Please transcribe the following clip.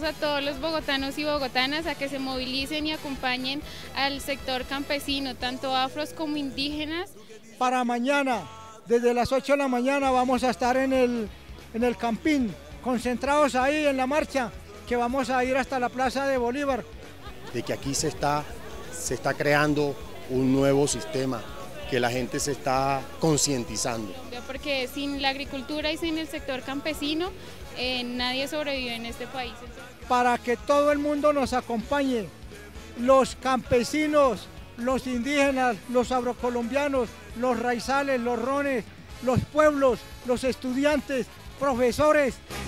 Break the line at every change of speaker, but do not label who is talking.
invitamos a todos los bogotanos y bogotanas a que se movilicen y acompañen al sector campesino, tanto afros como indígenas.
Para mañana, desde las 8 de la mañana vamos a estar en el Campín, concentrados ahí en la marcha, que vamos a ir hasta la Plaza de Bolívar.
De que aquí se está creando un nuevo sistema, que la gente se está concientizando.
Porque sin la agricultura y sin el sector campesino, nadie sobrevive en este país.
Para que todo el mundo nos acompañe, los campesinos, los indígenas, los agrocolombianos, los raizales, los rones, los pueblos, los estudiantes, profesores.